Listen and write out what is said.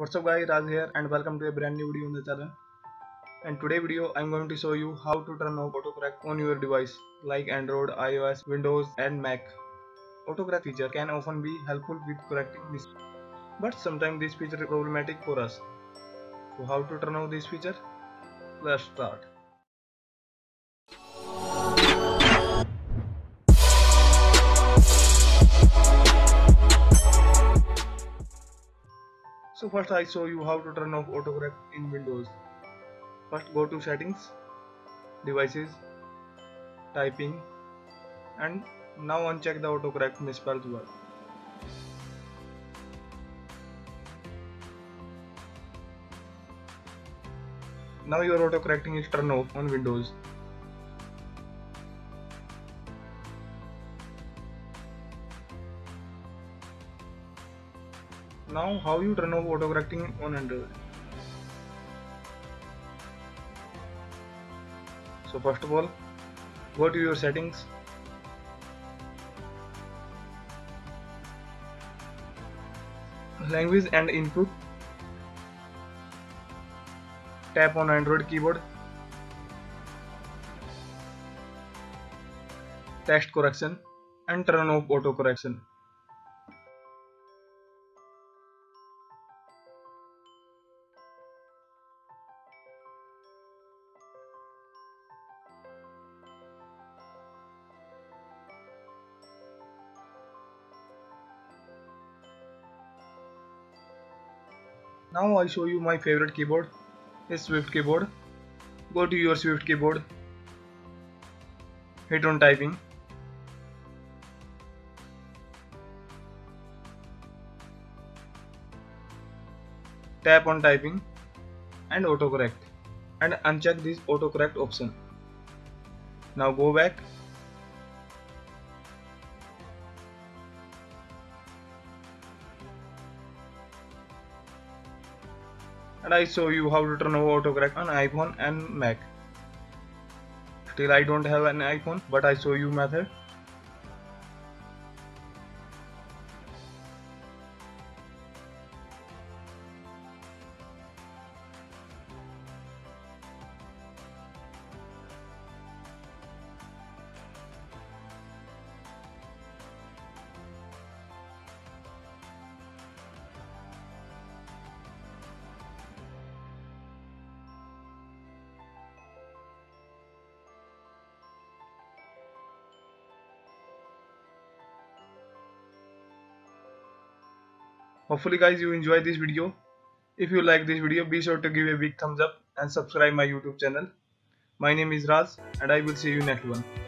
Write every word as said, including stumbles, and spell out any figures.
What's up guys, Raj here and welcome to a brand new video on the channel. And today video I'm going to show you how to turn off autocorrect on your device like Android, iOS, Windows and Mac. Autocorrect feature can often be helpful with correcting mistakes, but sometimes this feature is problematic for us. So how to turn off this feature? Let's start. So first I show you how to turn off autocorrect in Windows. First go to settings, devices, typing, and now uncheck the autocorrect misspelled word. Now your autocorrecting is turned off on Windows. Now how you turn off autocorrecting on Android? So first of all, go to your settings, language and input, tap on Android keyboard, text correction and turn off auto correction. Now I show you my favorite keyboard is Swift keyboard. Go to your Swift keyboard, hit on typing, tap on typing and autocorrect and uncheck this autocorrect option. Now go back, and I show you how to turn off autocorrect on iPhone and Mac. Still I don't have an iPhone, but I show you method. Hopefully guys you enjoy this video. If you like this video, be sure to give a big thumbs up and subscribe my YouTube channel. My name is Raj and I will see you next one.